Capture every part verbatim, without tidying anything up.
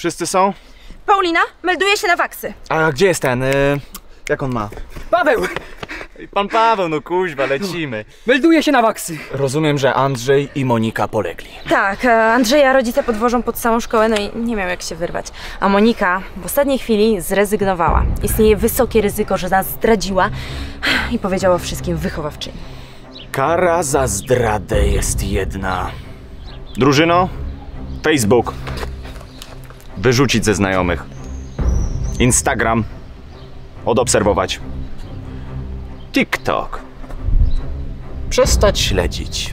Wszyscy są? Paulina, melduje się na waksy. A gdzie jest ten? Y... Jak on ma? Paweł! Pan Paweł, no kuźwa, lecimy. Melduje się na waksy. Rozumiem, że Andrzej i Monika polegli. Tak, Andrzeja rodzice podwożą pod samą szkołę, no i nie miał jak się wyrwać. A Monika w ostatniej chwili zrezygnowała. Istnieje wysokie ryzyko, że nas zdradziła i powiedziała wszystkim wychowawczyni. Kara za zdradę jest jedna. Drużyno, Facebook. Wyrzucić ze znajomych. Instagram. Odobserwować. TikTok. Przestać śledzić.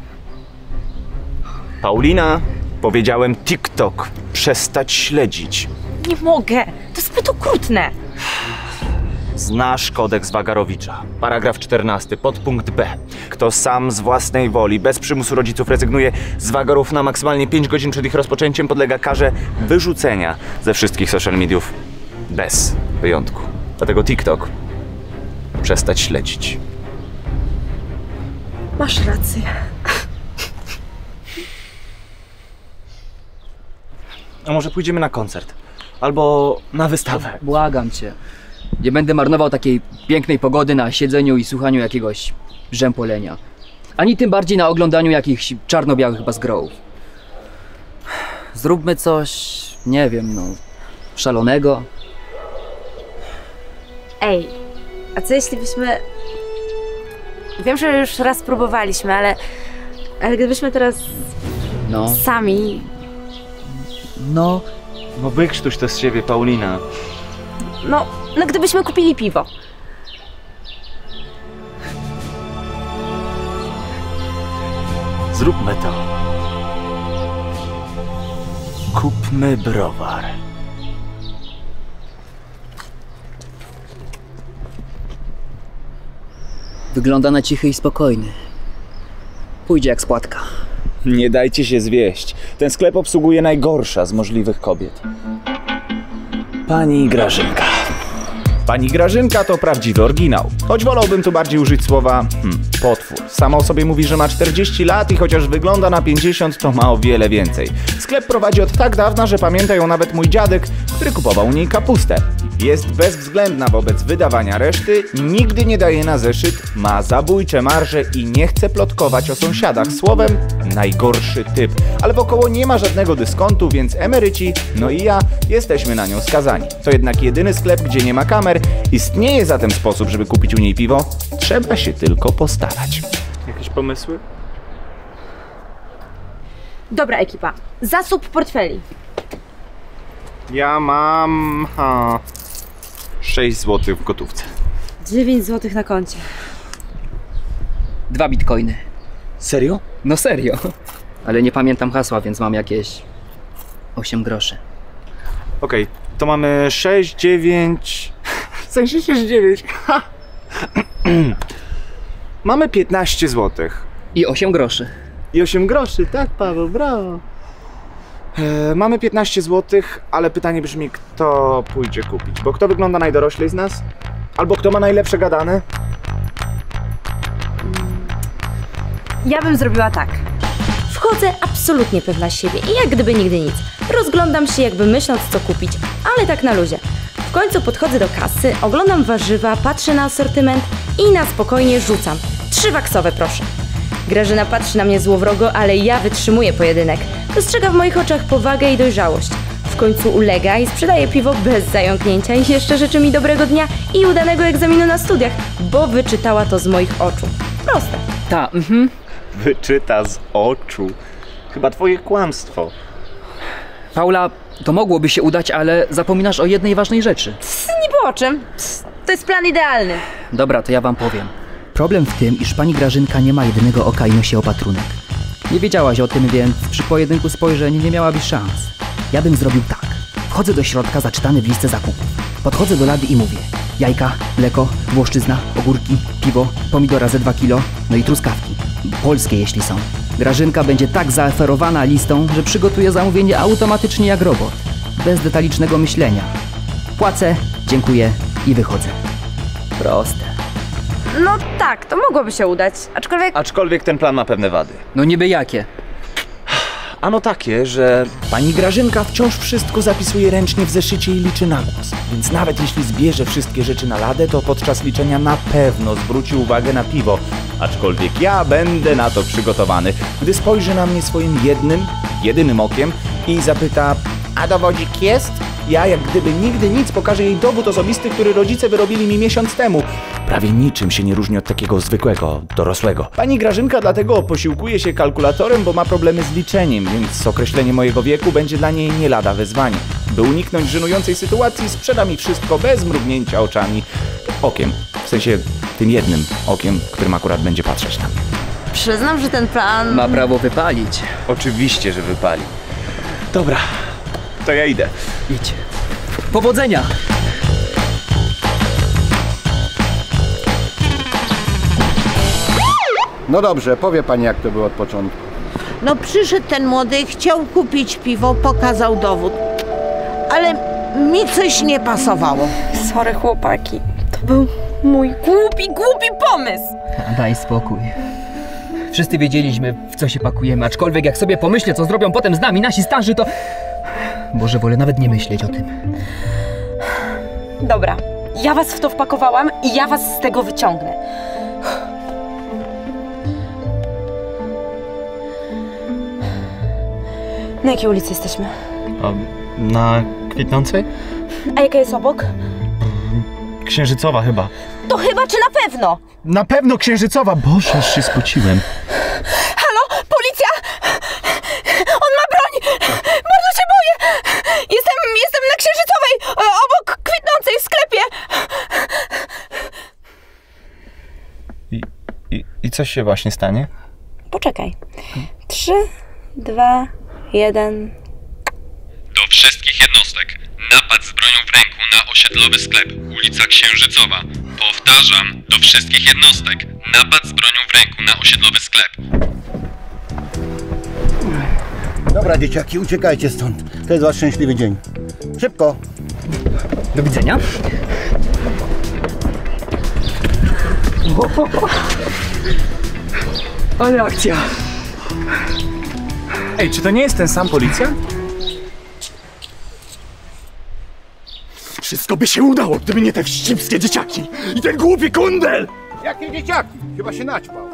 Paulina, powiedziałem TikTok. Przestać śledzić. Nie mogę, to zbyt okrutne. Znasz kodeks Wagarowicza. Paragraf czternasty, podpunkt B. Kto sam z własnej woli, bez przymusu rodziców rezygnuje z wagarów na maksymalnie pięć godzin przed ich rozpoczęciem, podlega karze wyrzucenia ze wszystkich social mediów. Bez wyjątku. Dlatego TikTok. Przestać śledzić. Masz rację. A może pójdziemy na koncert? Albo na wystawę? Błagam cię. Nie będę marnował takiej pięknej pogody na siedzeniu i słuchaniu jakiegoś brzępolenia. Ani tym bardziej na oglądaniu jakichś czarno-białych bazgrołów. Zróbmy coś, nie wiem, no, szalonego. Ej, a co jeśli byśmy... Wiem, że już raz próbowaliśmy, ale... Ale gdybyśmy teraz No, sami... no, No wykrztuś to z siebie, Paulina. No, no gdybyśmy kupili piwo. Zróbmy to. Kupmy browar. wygląda na cichy i spokojny. Pójdzie jak spłatka. Nie dajcie się zwieść. Ten sklep obsługuje najgorsza z możliwych kobiet. Pani Grażynka. Pani Grażynka to prawdziwy oryginał. Choć wolałbym tu bardziej użyć słowa hmm, potwór. Sama o sobie mówi, że ma czterdzieści lat i chociaż wygląda na pięćdziesiąt, to ma o wiele więcej. Sklep prowadzi od tak dawna, że pamięta ją nawet mój dziadek, który kupował u niej kapustę. Jest bezwzględna wobec wydawania reszty, nigdy nie daje na zeszyt, ma zabójcze marże i nie chce plotkować o sąsiadach. Słowem, najgorszy typ. Ale wokoło nie ma żadnego dyskontu, więc emeryci, no i ja, jesteśmy na nią skazani. To jednak jedyny sklep, gdzie nie ma kamer. Istnieje zatem sposób, żeby kupić u niej piwo. Trzeba się tylko postarać. Jakieś pomysły? Dobra ekipa, zasób portfeli. Ja mam... Ha, sześć złotych w gotówce. dziewięć złotych na koncie. Dwa bitcoiny. Serio? No serio. Ale nie pamiętam hasła, więc mam jakieś osiem groszy. Okej, okay, to mamy sześć, dziewięć... W sensie sześć, dziewięć. Mamy piętnaście złotych. I osiem groszy. I osiem groszy, tak Paweł, brawo. E, mamy piętnaście złotych, ale pytanie brzmi, kto pójdzie kupić? Bo kto wygląda najdoroślej z nas? Albo kto ma najlepsze gadane? Ja bym zrobiła tak. Wchodzę absolutnie pewna siebie i jak gdyby nigdy nic. Rozglądam się jakby myśląc co kupić, ale tak na luzie. W końcu podchodzę do kasy, oglądam warzywa, patrzę na asortyment i na spokojnie rzucam. Trzy waksowe proszę. Grażyna patrzy na mnie złowrogo, ale ja wytrzymuję pojedynek. Dostrzega w moich oczach powagę i dojrzałość. W końcu ulega i sprzedaje piwo bez zająknięcia i jeszcze życzy mi dobrego dnia i udanego egzaminu na studiach, bo wyczytała to z moich oczu. Proste. Ta, mhm. Wyczyta z oczu. Chyba twoje kłamstwo. Paula, to mogłoby się udać, ale zapominasz o jednej ważnej rzeczy. Psst, nie było o czym. Psst, to jest plan idealny. Dobra, to ja wam powiem. Problem w tym, iż pani Grażynka nie ma jedynego oka i nosi opatrunek. Nie wiedziałaś o tym, więc przy pojedynku spojrzeń nie miałabyś szans. Ja bym zrobił tak. Wchodzę do środka zaczytany w listę zakupów. Podchodzę do lady i mówię: jajka, mleko, włoszczyzna, ogórki, piwo, pomidora ze dwa kilo, no i truskawki. Polskie jeśli są. Grażynka będzie tak zaoferowana listą, że przygotuje zamówienie automatycznie jak robot. Bez detalicznego myślenia. Płacę, dziękuję i wychodzę. Proste. No tak, to mogłoby się udać, aczkolwiek... Aczkolwiek ten plan ma pewne wady. No niby jakie? Ano takie, że pani Grażynka wciąż wszystko zapisuje ręcznie w zeszycie i liczy na głos. Więc nawet jeśli zbierze wszystkie rzeczy na ladę, to podczas liczenia na pewno zwróci uwagę na piwo. Aczkolwiek ja będę na to przygotowany, gdy spojrzy na mnie swoim jednym, jedynym okiem i zapyta: a dowodzik jest? Ja, jak gdyby nigdy nic, pokażę jej dowód osobisty, który rodzice wyrobili mi miesiąc temu. Prawie niczym się nie różni od takiego zwykłego, dorosłego. Pani Grażynka dlatego posiłkuje się kalkulatorem, bo ma problemy z liczeniem, więc określenie mojego wieku będzie dla niej nie lada wyzwanie. By uniknąć żenującej sytuacji, sprzeda mi wszystko bez mrugnięcia oczami. Okiem. W sensie tym jednym okiem, którym akurat będzie patrzeć na mnie. Przyznam, że ten plan... Ma prawo wypalić. Oczywiście, że wypali. Dobra, to ja idę. Idź. Powodzenia! No dobrze, powie pani, jak to było od początku. No przyszedł ten młody, chciał kupić piwo, pokazał dowód. Ale mi coś nie pasowało. Sorry chłopaki, to był mój głupi, głupi pomysł. Daj spokój. Wszyscy wiedzieliśmy, w co się pakujemy, aczkolwiek jak sobie pomyślę, co zrobią potem z nami nasi starzy, to... Boże, wolę nawet nie myśleć o tym. Dobra, ja was w to wpakowałam i ja was z tego wyciągnę. Na jakiej ulicy jesteśmy? A na Kwitnącej? A jaka jest obok? Księżycowa chyba. To chyba czy na pewno? Na pewno Księżycowa! Boże, aż się spociłem. Halo? Policja? On ma broń! Bardzo się boję! Jestem, jestem na Księżycowej, e, obok Kwitnącej w sklepie. I, i, I coś się właśnie stanie? Poczekaj. Trzy, dwa, jeden... Do wszystkich jednostek. Napad z bronią w ręku na osiedlowy sklep, ulica Księżycowa. Powtarzam, do wszystkich jednostek. Napad z bronią w ręku na osiedlowy sklep. Dobra, dzieciaki, uciekajcie stąd. To jest wasz szczęśliwy dzień. Szybko. Do widzenia. Ale akcja. Ej, czy to nie jest ten sam policjant? Wszystko by się udało, gdyby nie te wścibskie dzieciaki i ten głupi kundel! Jakie dzieciaki? Chyba się naćpał.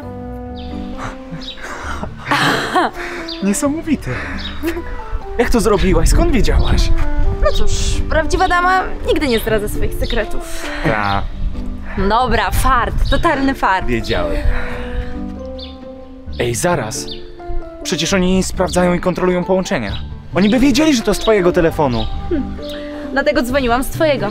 Niesamowite. Jak to zrobiłaś? Skąd wiedziałaś? No cóż, prawdziwa dama nigdy nie zdradza swoich sekretów. Ta, Dobra, fart, totalny fart. wiedziałem. Ej, zaraz. Przecież oni sprawdzają i kontrolują połączenia. Oni by wiedzieli, że to z twojego telefonu. Dlatego dzwoniłam z twojego.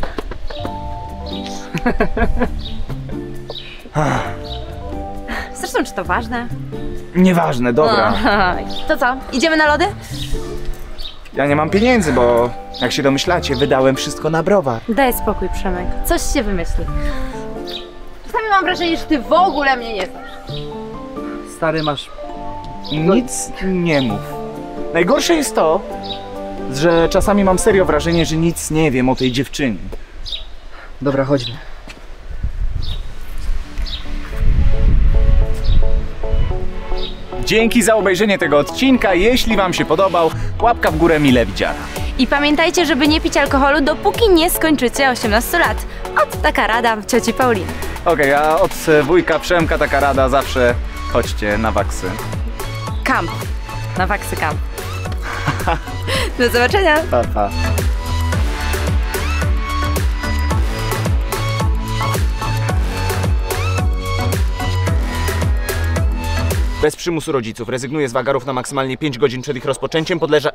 Zresztą, czy to ważne? Nieważne, dobra. Aha. To co, idziemy na lody? Ja nie mam pieniędzy, bo jak się domyślacie, wydałem wszystko na browar. Daj spokój, Przemek. Coś się wymyśli. Czasami mam wrażenie, że ty w ogóle mnie nie znasz. Stary, masz... Nic nie mów. Najgorsze jest to, że czasami mam serio wrażenie, że nic nie wiem o tej dziewczynie. Dobra, chodźmy. Dzięki za obejrzenie tego odcinka. Jeśli wam się podobał, łapka w górę mile widziana. I pamiętajcie, żeby nie pić alkoholu, dopóki nie skończycie osiemnastu lat. Ot taka rada cioci Pauliny. Okej, a od wujka Przemka taka rada zawsze: chodźcie na waksy. Kamp. Na waksy kamp. Do zobaczenia. Pa, pa. Bez przymusu rodziców. Rezygnuję z wagarów na maksymalnie pięć godzin przed ich rozpoczęciem. Podleża...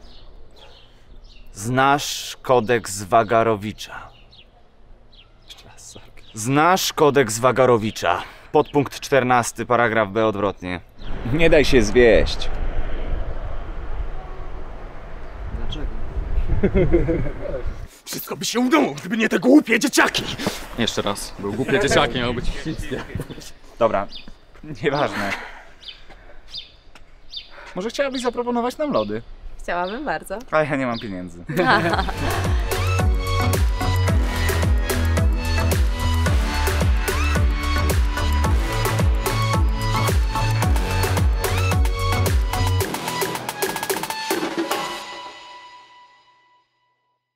Znasz kodeks Wagarowicza. Jeszcze raz, sorry. Znasz kodeks Wagarowicza. Podpunkt czternasty, paragraf B odwrotnie. Nie daj się zwieść. Dlaczego? Wszystko by się udało, gdyby nie te głupie dzieciaki! Jeszcze raz, były głupie dzieciaki, miało być wszystkie. Dobra, nieważne. Może chciałabyś zaproponować nam lody? Chciałabym bardzo. A ja nie mam pieniędzy.